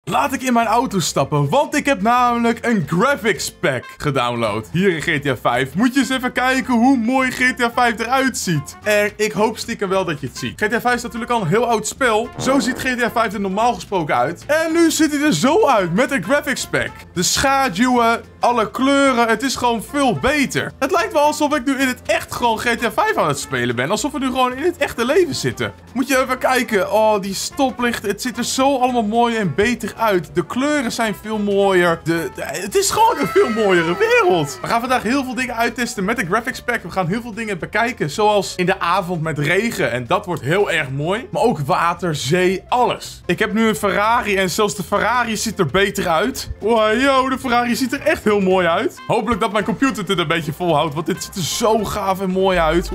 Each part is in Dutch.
Laat ik in mijn auto stappen, want ik heb namelijk een graphics pack gedownload. Hier in GTA 5. Moet je eens even kijken hoe mooi GTA 5 eruit ziet. En ik hoop stiekem wel dat je het ziet. GTA 5 is natuurlijk al een heel oud spel. Zo ziet GTA 5 er normaal gesproken uit. En nu ziet hij er zo uit met een graphics pack. De schaduwen, alle kleuren, het is gewoon veel beter. Het lijkt wel alsof ik nu in het echt gewoon GTA 5 aan het spelen ben. Alsof we nu gewoon in het echte leven zitten. Moet je even kijken. Oh, die stoplichten. Het ziet er zo allemaal mooi en beter uit. De kleuren zijn veel mooier. Het is gewoon een veel mooiere wereld. We gaan vandaag heel veel dingen uittesten met de graphics pack. We gaan heel veel dingen bekijken. Zoals in de avond met regen. En dat wordt heel erg mooi. Maar ook water, zee, alles. Ik heb nu een Ferrari. En zelfs de Ferrari ziet er beter uit. Wow, de Ferrari ziet er echt heel mooi uit. Hopelijk dat mijn computer dit een beetje volhoudt. Want dit ziet er zo gaaf en mooi uit.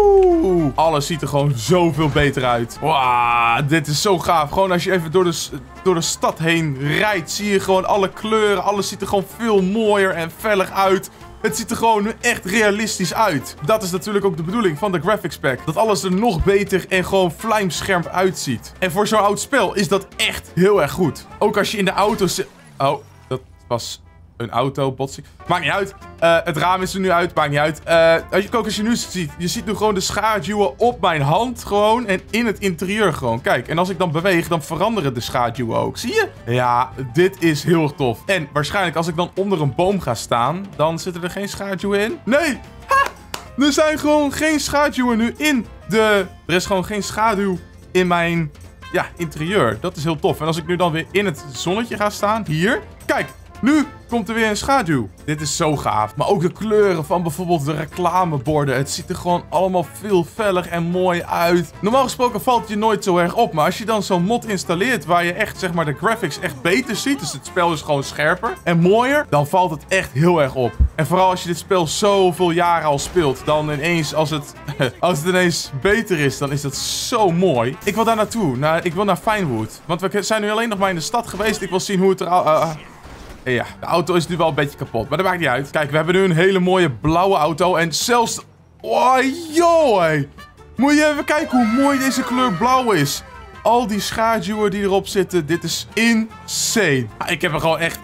Woe! Alles ziet er gewoon zoveel beter uit. Wow, dit is zo gaaf. Gewoon als je even door de stad heen rijdt, zie je gewoon alle kleuren. Alles ziet er gewoon veel mooier en feller uit. Het ziet er gewoon nu echt realistisch uit. Dat is natuurlijk ook de bedoeling van de graphics pack. Dat alles er nog beter en gewoon vlijmscherp uitziet. En voor zo'n oud spel is dat echt heel erg goed. Ook als je in de auto zit... Oh, dat was een autobotsing. Maakt niet uit. Het raam is er nu uit. Maakt niet uit. Als je nu ziet. Je ziet nu gewoon de schaduwen op mijn hand gewoon. En in het interieur gewoon. Kijk. En als ik dan beweeg, dan veranderen de schaduwen ook. Zie je? Ja, dit is heel erg tof. En waarschijnlijk als ik dan onder een boom ga staan, dan zitten er geen schaduwen in. Nee! Ha! Er zijn gewoon geen schaduwen nu in Er is gewoon geen schaduw in mijn interieur. Dat is heel tof. En als ik nu dan weer in het zonnetje ga staan. Hier. Kijk. Nu komt er weer een schaduw. Dit is zo gaaf. Maar ook de kleuren van bijvoorbeeld de reclameborden. Het ziet er gewoon allemaal veel feller en mooi uit. Normaal gesproken valt het je nooit zo erg op. Maar als je dan zo'n mod installeert waar je echt, zeg maar, de graphics echt beter ziet. Dus het spel is gewoon scherper en mooier. Dan valt het echt heel erg op. En vooral als je dit spel zoveel jaren al speelt. Dan ineens, als het ineens beter is, dan is dat zo mooi. Ik wil daar naartoe. Ik wil naar Vinewood. Want we zijn nu alleen nog maar in de stad geweest. Ik wil zien hoe het er... Ja, de auto is nu wel een beetje kapot, maar dat maakt niet uit. Kijk, we hebben nu een hele mooie blauwe auto en zelfs... Oh, joh, hé. Moet je even kijken hoe mooi deze kleur blauw is. Al die schaduwen die erop zitten, dit is insane. Ik heb er gewoon echt...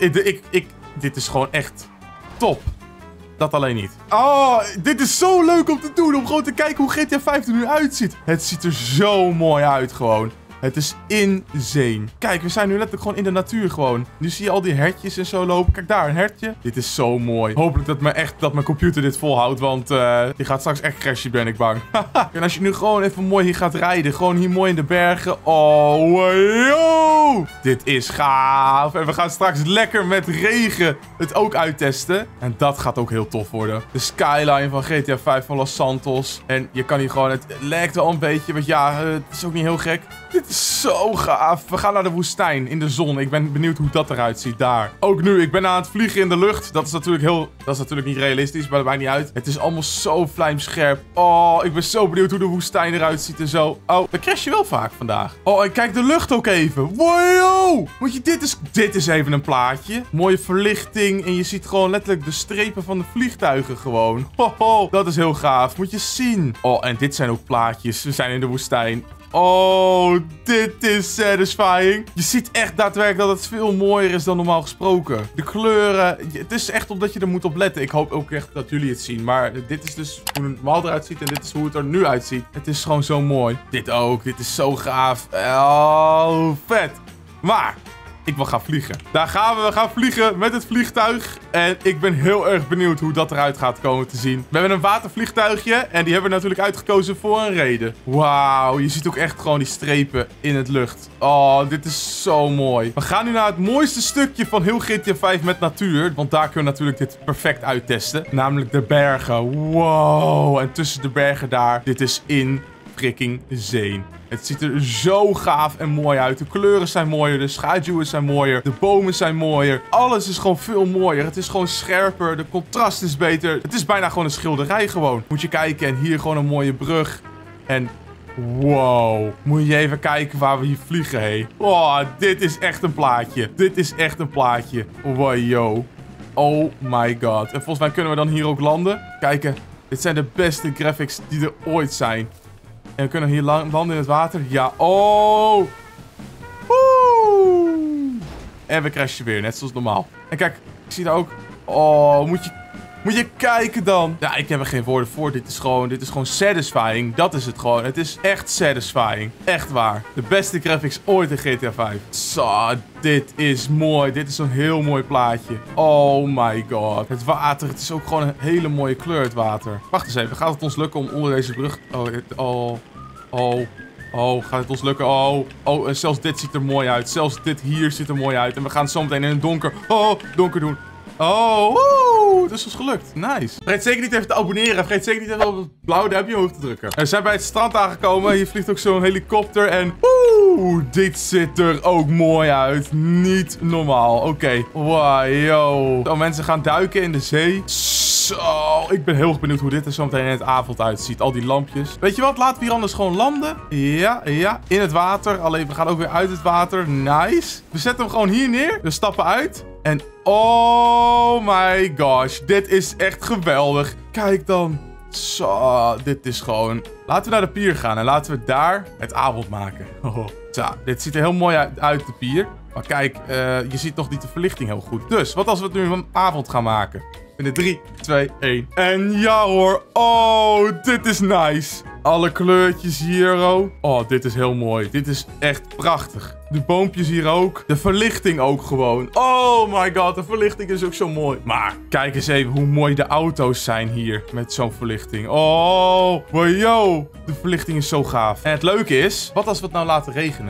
Dit is gewoon echt top. Dat alleen niet. Oh, dit is zo leuk om te doen, om gewoon te kijken hoe GTA 5 er nu uitziet. Het ziet er zo mooi uit gewoon. Het is insane. Kijk, we zijn nu letterlijk gewoon in de natuur gewoon. Nu zie je al die hertjes en zo lopen. Kijk daar, een hertje. Dit is zo mooi. Hopelijk dat mijn computer dit volhoudt. Want die gaat straks echt crashen, ben ik bang. En als je nu gewoon even mooi hier gaat rijden. Gewoon hier mooi in de bergen. Oh, yo. Dit is gaaf. En we gaan straks lekker met regen het ook uittesten. En dat gaat ook heel tof worden. De skyline van GTA 5 van Los Santos. En je kan hier gewoon... Het lijkt wel een beetje. Want ja, het is ook niet heel gek. Dit is zo gaaf. We gaan naar de woestijn in de zon. Ik ben benieuwd hoe dat eruit ziet daar. Ook nu, ik ben aan het vliegen in de lucht. Dat is natuurlijk niet realistisch, maar dat maakt niet uit. Het is allemaal zo vlijmscherp. Oh, ik ben zo benieuwd hoe de woestijn eruit ziet en zo. Oh, dan crash je wel vaak vandaag. Oh, en kijk de lucht ook even. Wow! Moet je dit is even een plaatje. Mooie verlichting en je ziet gewoon letterlijk de strepen van de vliegtuigen gewoon. Hoho, dat is heel gaaf. Moet je zien. Oh, en dit zijn ook plaatjes. We zijn in de woestijn. Oh, dit is satisfying. Je ziet echt daadwerkelijk dat het veel mooier is dan normaal gesproken. De kleuren, het is echt omdat je er moet op letten. Ik hoop ook echt dat jullie het zien. Maar dit is dus hoe het normaal eruit ziet en dit is hoe het er nu uitziet. Het is gewoon zo mooi. Dit ook, dit is zo gaaf. Oh, vet. Maar... ik wil gaan vliegen. Daar gaan we. We gaan vliegen met het vliegtuig. En ik ben heel erg benieuwd hoe dat eruit gaat komen te zien. We hebben een watervliegtuigje. En die hebben we natuurlijk uitgekozen voor een reden. Wauw. Je ziet ook echt gewoon die strepen in het lucht. Oh, dit is zo mooi. We gaan nu naar het mooiste stukje van heel GTA 5 met natuur. Want daar kunnen we natuurlijk dit perfect uittesten. Namelijk de bergen. Wow. En tussen de bergen daar. Dit is in freaking zee. Het ziet er zo gaaf en mooi uit. De kleuren zijn mooier. De schaduwen zijn mooier. De bomen zijn mooier. Alles is gewoon veel mooier. Het is gewoon scherper. De contrast is beter. Het is bijna gewoon een schilderij gewoon. Moet je kijken. En hier gewoon een mooie brug. En wow. Moet je even kijken waar we hier vliegen, hé. Oh, dit is echt een plaatje. Dit is echt een plaatje. Wow, yo. Oh my god. En volgens mij kunnen we dan hier ook landen. Kijken. Dit zijn de beste graphics die er ooit zijn. En we kunnen hier landen in het water. Ja, oh. Woe. En we crashen weer, net zoals normaal. En kijk, ik zie daar ook... Oh, moet je kijken dan. Ja, ik heb er geen woorden voor. Dit is gewoon satisfying. Dat is het gewoon. Het is echt satisfying. Echt waar. De beste graphics ooit in GTA 5. Zo, dit is mooi. Dit is zo'n heel mooi plaatje. Oh my god. Het water, het is ook gewoon een hele mooie kleur, het water. Wacht eens even. Gaat het ons lukken om onder deze brug... Oh, gaat het ons lukken? Oh, en zelfs dit ziet er mooi uit. Zelfs dit hier ziet er mooi uit. En we gaan het zo meteen in het donker... donker doen. Het is ons gelukt. Nice. Vergeet zeker niet even te abonneren. Vergeet zeker niet even op het blauwe duimpje omhoog te drukken. We zijn bij het strand aangekomen. Hier vliegt ook zo'n helikopter. En dit ziet er ook mooi uit. Niet normaal. Oké. Wow, yo. Zo, mensen gaan duiken in de zee. Zo, ik ben heel erg benieuwd hoe dit er zo meteen in het avond uitziet. Al die lampjes. Weet je wat? Laten we hier anders gewoon landen. Ja. In het water. Alleen, we gaan ook weer uit het water. Nice. We zetten hem gewoon hier neer. We stappen uit. En oh my gosh. Dit is echt geweldig. Kijk dan. Zo, dit is gewoon... Laten we naar de pier gaan en laten we daar het avond maken. Zo, dit ziet er heel mooi uit, de pier. Maar kijk, je ziet nog niet de verlichting heel goed. Dus, wat als we het nu een avond gaan maken? Binnen 3, 2, 1. En ja hoor. Oh, dit is nice. Alle kleurtjes hier, oh, dit is heel mooi. Dit is echt prachtig. De boompjes hier ook. De verlichting ook gewoon. Oh my god, de verlichting is ook zo mooi. Maar kijk eens even hoe mooi de auto's zijn hier. Met zo'n verlichting. Oh, wow. De verlichting is zo gaaf. En het leuke is, wat als we het nou laten regenen?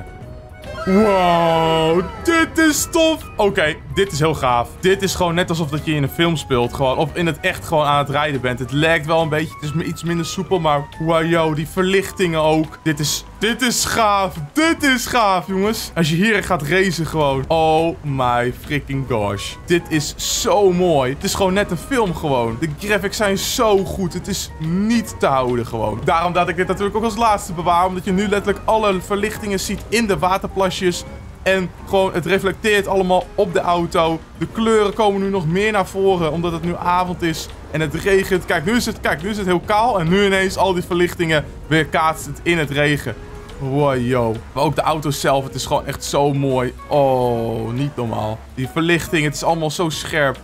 Wow, dit is tof. Oké, dit is heel gaaf. Dit is gewoon net alsof dat je in een film speelt. Gewoon, of in het echt gewoon aan het rijden bent. Het lijkt wel een beetje, het is iets minder soepel. Maar wow, die verlichtingen ook. Dit is gaaf. Dit is gaaf, jongens. Als je hier gaat racen gewoon. Oh my freaking gosh. Dit is zo mooi. Het is gewoon net een film gewoon. De graphics zijn zo goed. Het is niet te houden gewoon. Daarom dat ik dit natuurlijk ook als laatste bewaar. Omdat je nu letterlijk alle verlichtingen ziet in de waterplasjes. En gewoon, het reflecteert allemaal op de auto. De kleuren komen nu nog meer naar voren. Omdat het nu avond is. En het regent. Kijk, nu is het heel kaal. En nu ineens al die verlichtingen weer kaatst in het regen. Wow. Maar ook de auto zelf. Het is gewoon echt zo mooi. Oh, niet normaal. Die verlichting. Het is allemaal zo scherp.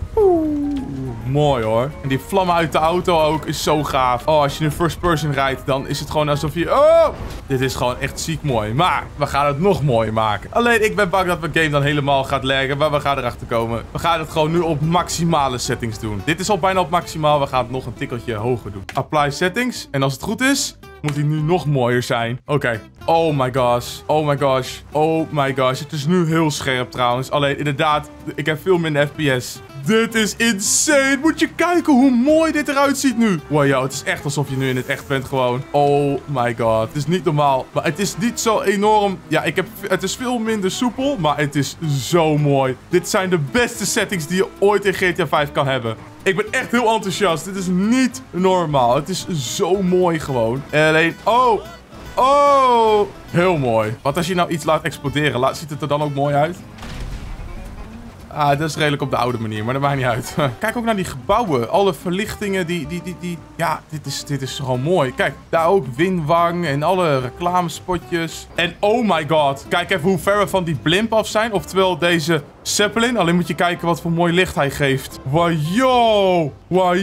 Mooi hoor. En die vlammen uit de auto ook is zo gaaf. Oh, als je nu first person rijdt, dan is het gewoon alsof je... Oh! Dit is gewoon echt ziek mooi. Maar we gaan het nog mooier maken. Alleen, ik ben bang dat mijn game dan helemaal gaat laggen. Maar we gaan erachter komen. We gaan het gewoon nu op maximale settings doen. Dit is al bijna op maximaal. We gaan het nog een tikkeltje hoger doen. Apply settings. En als het goed is, moet hij nu nog mooier zijn. Oké. Oh my gosh. Oh my gosh. Oh my gosh. Het is nu heel scherp trouwens. Alleen, inderdaad, ik heb veel minder FPS. Dit is insane. Moet je kijken hoe mooi dit eruit ziet nu. Wow, het is echt alsof je nu in het echt bent gewoon. Oh my god. Het is niet normaal. Maar het is niet zo enorm. Ja, het is veel minder soepel. Maar het is zo mooi. Dit zijn de beste settings die je ooit in GTA 5 kan hebben. Ik ben echt heel enthousiast. Dit is niet normaal. Het is zo mooi gewoon. En alleen... Oh. Heel mooi. Wat als je nou iets laat exploderen? Ziet het er dan ook mooi uit? Dat is redelijk op de oude manier, maar dat maakt niet uit. Kijk ook naar die gebouwen. Alle verlichtingen, Ja, dit is gewoon mooi. Kijk, daar ook Winwang en alle reclamespotjes. En oh my god. Kijk even hoe ver we van die blimp af zijn. Oftewel deze Zeppelin. Alleen moet je kijken wat voor mooi licht hij geeft. Wow.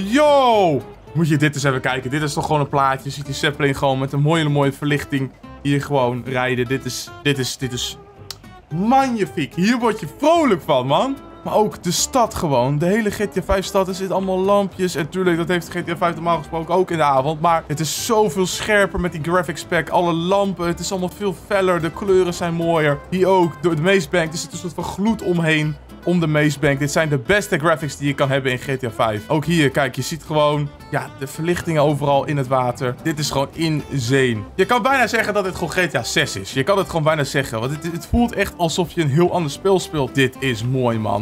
Moet je dit eens even kijken. Dit is toch gewoon een plaatje. Je ziet die Zeppelin gewoon met een mooie verlichting hier gewoon rijden. Dit is magnifiek. Hier word je vrolijk van, man. Maar ook de stad gewoon. De hele GTA 5 stad. Er zitten allemaal lampjes. En tuurlijk, dat heeft GTA 5 normaal gesproken ook in de avond. Maar het is zoveel scherper met die graphics pack. Alle lampen. Het is allemaal veel feller. De kleuren zijn mooier. Hier ook. Door de Mazebank. Er zit een soort van gloed omheen. Om de Mazebank. Dit zijn de beste graphics die je kan hebben in GTA 5. Ook hier, kijk, je ziet gewoon... Ja, de verlichtingen overal in het water. Dit is gewoon insane. Je kan bijna zeggen dat dit gewoon GTA 6 is. Je kan het gewoon bijna zeggen. Want het voelt echt alsof je een heel ander spel speelt. Dit is mooi, man.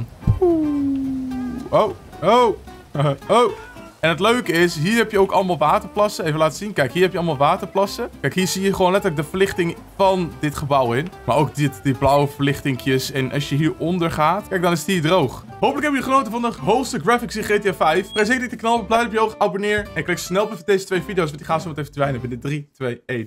Oh. En het leuke is, hier heb je ook allemaal waterplassen. Even laten zien. Kijk, hier heb je allemaal waterplassen. Kijk, hier zie je gewoon letterlijk de verlichting van dit gebouw in. Maar ook die blauwe verlichtingjes. En als je hieronder gaat, kijk, dan is het hier droog. Hopelijk hebben jullie genoten van de hoogste graphics in GTA 5. Vergeet zeker niet te knallen, blij op je oog, abonneer. En klik snel op even deze 2 video's, want die gaan zo meteen verdwijnen binnen 3, 2, 1.